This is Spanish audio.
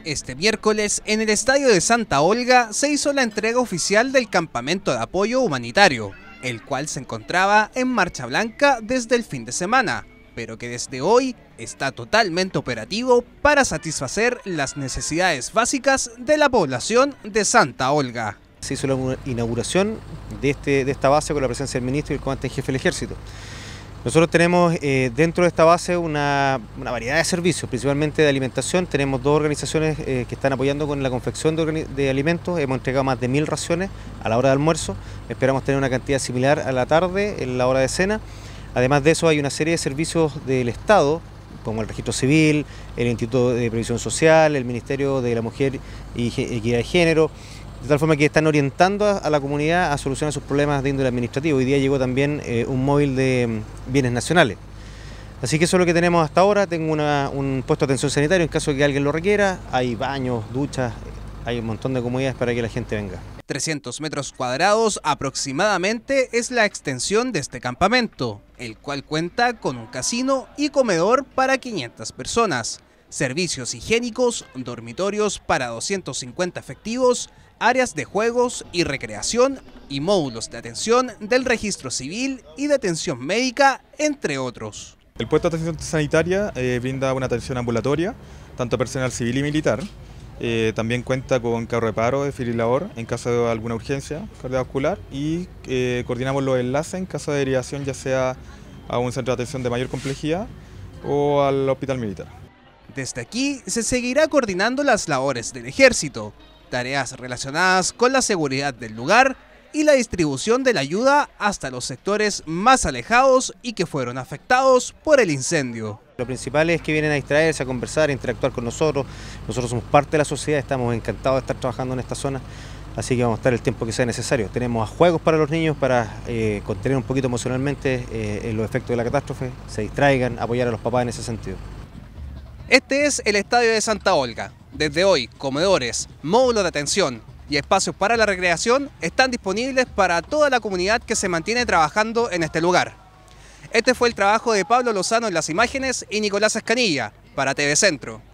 Este miércoles, en el estadio de Santa Olga, se hizo la entrega oficial del campamento de apoyo humanitario, el cual se encontraba en marcha blanca desde el fin de semana, pero que desde hoy está totalmente operativo para satisfacer las necesidades básicas de la población de Santa Olga. Se hizo la inauguración de esta base con la presencia del ministro y el comandante en jefe del ejército. Nosotros tenemos dentro de esta base una variedad de servicios, principalmente de alimentación. Tenemos dos organizaciones que están apoyando con la confección de alimentos. Hemos entregado más de 1000 raciones a la hora de almuerzo. Esperamos tener una cantidad similar a la tarde, en la hora de cena. Además de eso, hay una serie de servicios del Estado, como el Registro Civil, el Instituto de Previsión Social, el Ministerio de la Mujer y Equidad de Género, de tal forma que están orientando a la comunidad a solucionar sus problemas de índole administrativo. Hoy día llegó también un móvil de bienes nacionales. Así que eso es lo que tenemos hasta ahora. Tengo un puesto de atención sanitario en caso de que alguien lo requiera. Hay baños, duchas, hay un montón de comodidades para que la gente venga. 300 metros cuadrados aproximadamente es la extensión de este campamento, el cual cuenta con un casino y comedor para 500 personas, servicios higiénicos, dormitorios para 250 efectivos, áreas de juegos y recreación y módulos de atención del registro civil y de atención médica, entre otros. El puesto de atención sanitaria brinda una atención ambulatoria, tanto a personal civil y militar. También cuenta con carro de paro, desfibrilador en caso de alguna urgencia cardiovascular y coordinamos los enlaces en caso de derivación, ya sea a un centro de atención de mayor complejidad o al hospital militar. Desde aquí se seguirá coordinando las labores del ejército, tareas relacionadas con la seguridad del lugar y la distribución de la ayuda hasta los sectores más alejados y que fueron afectados por el incendio. Lo principal es que vienen a distraerse, a conversar, a interactuar con nosotros. Nosotros somos parte de la sociedad, estamos encantados de estar trabajando en esta zona, así que vamos a estar el tiempo que sea necesario. Tenemos juegos para los niños para contener un poquito emocionalmente los efectos de la catástrofe, se distraigan, apoyar a los papás en ese sentido. Este es el estadio de Santa Olga. Desde hoy, comedores, módulos de atención y espacios para la recreación están disponibles para toda la comunidad que se mantiene trabajando en este lugar. Este fue el trabajo de Pablo Lozano en las imágenes y Nicolás Escanilla para TV Centro.